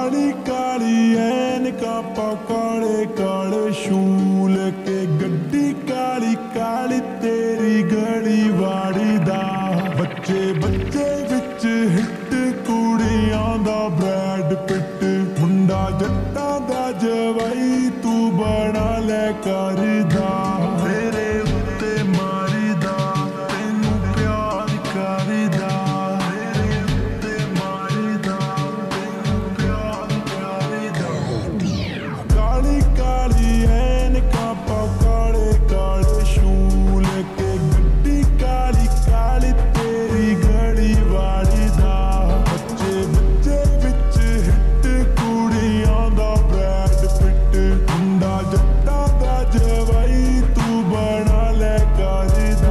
काली काली ऐनका पा काले काले शूल के गड्डी काली काली तेरी गली वाड़ी दा बच्चे बच्चे विच हिट कुड़ियां दा ब्रैड पिट मुंडा जट्टा दा जवाई तू बना ले करदा तेरे उत्ते मारीदा तैनू प्यार करदा तेरे उत्ते मारीदा तैनू प्यार करदा काली काली ऐनका पा काले काले शूल के गड्डी काली काली तेरी गली वाली दा बच्चे बच्चे विच हिट कुड़ियां दा ब्रैड पिट मुंडा जट्टा दा जवाई तू बना ले करदा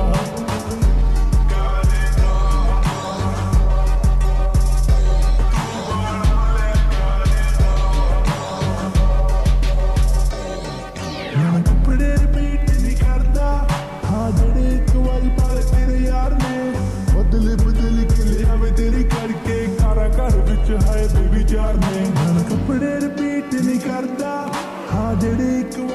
कपड़े रिपीट नहीं करदा हाँ जेड़े एक वारी पाले तेरे यार ने बदल बदल के लिया वे तेरी करके कारा घर विच है बेबी चार ने कपड़े रिपीट नहीं करदा हाँ जेड़े एक